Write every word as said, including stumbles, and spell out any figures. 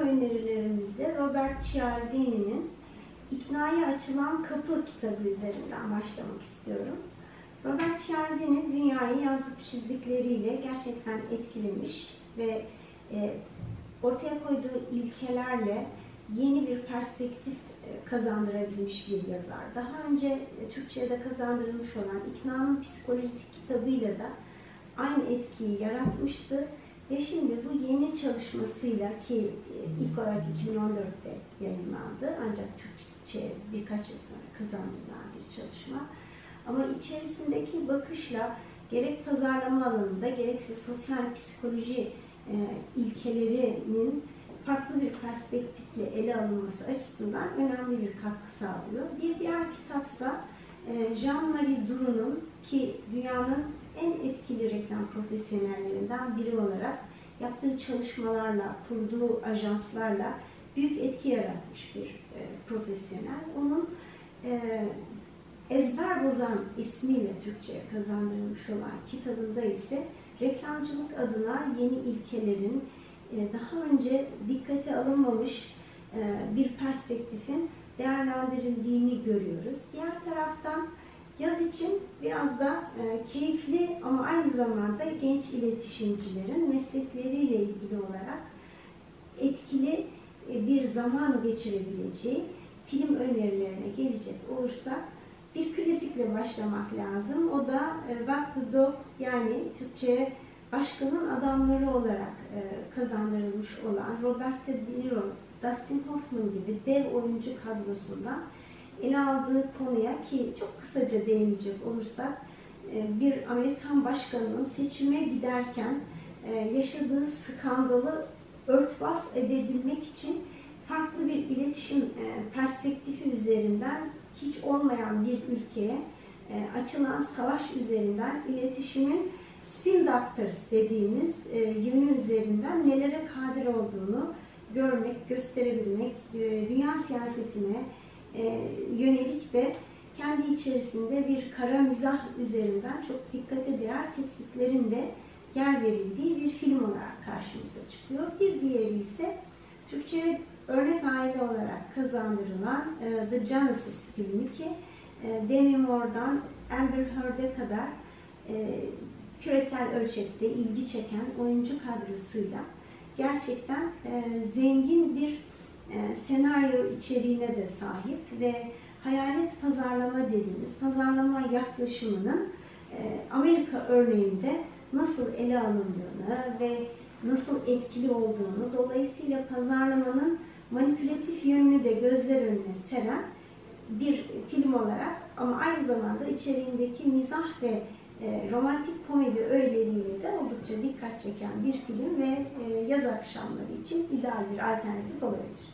önerilerimizde Robert Cialdini'nin İknaya Açılan Kapı kitabı üzerinden başlamak istiyorum. Robert Cialdini dünyayı yazıp çizdikleriyle gerçekten etkilemiş ve e, ortaya koyduğu ilkelerle yeni bir perspektif kazandırabilmiş bir yazar. Daha önce e, Türkçe'ye de kazandırılmış olan İkna'nın Psikolojisi kitabıyla da aynı etkiyi yaratmıştı. Ve şimdi bu yeni çalışmasıyla ki e, ilk olarak iki bin on dörtte yayınlandı ancak Türkçe birkaç yıl sonra kazandırılan bir çalışma. Ama içerisindeki bakışla gerek pazarlama alanında gerekse sosyal psikoloji e, ilkelerinin farklı bir perspektifle ele alınması açısından önemli bir katkı sağlıyor. Bir diğer kitapsa Jean-Marie Duroux'un ki dünyanın en etkili reklam profesyonellerinden biri olarak yaptığı çalışmalarla, kurduğu ajanslarla büyük etki yaratmış bir profesyonel. Onun Ezber Bozan ismiyle Türkçe'ye kazandırılmış olan kitabında ise reklamcılık adına yeni ilkelerin daha önce dikkate alınmamış bir perspektifin değerlendirildiğini görüyoruz. Diğer taraftan yaz için biraz da keyifli ama aynı zamanda genç iletişimcilerin meslekleriyle ilgili olarak etkili bir zaman geçirebileceği film önerilerine gelecek olursak bir klasikle başlamak lazım. O da Walk the Dog, yani Türkçe'ye Başkanın Adamları olarak e, kazandırılmış olan Robert De Niro, Dustin Hoffman gibi dev oyuncu kadrosundan ele aldığı konuya ki çok kısaca değinecek olursak e, bir Amerikan başkanının seçime giderken e, yaşadığı skandalı örtbas edebilmek için farklı bir iletişim e, perspektifi üzerinden hiç olmayan bir ülkeye e, açılan savaş üzerinden iletişimin spin doctors dediğimiz e, yönü üzerinden nelere kadir olduğunu görmek, gösterebilmek, e, dünya siyasetine e, yönelik de kendi içerisinde bir kara mizah üzerinden çok dikkate değer tespitlerin de yer verildiği bir film olarak karşımıza çıkıyor. Bir diğeri ise Türkçe örnek aile olarak kazandırılan e, The Genesis filmi ki e, Demi Moore'dan Amber Heard'e kadar e, küresel ölçekte ilgi çeken oyuncu kadrosuyla gerçekten e, zengin bir e, senaryo içeriğine de sahip ve hayalet pazarlama dediğimiz pazarlama yaklaşımının e, Amerika örneğinde nasıl ele alındığını ve nasıl etkili olduğunu, dolayısıyla pazarlamanın manipülatif yönünü de gözler önüne seren bir film olarak ama aynı zamanda içeriğindeki mizah ve e, romantik komedi öğeleriyle de oldukça dikkat çeken bir film ve e, yaz akşamları için ideal bir alternatif olabilir.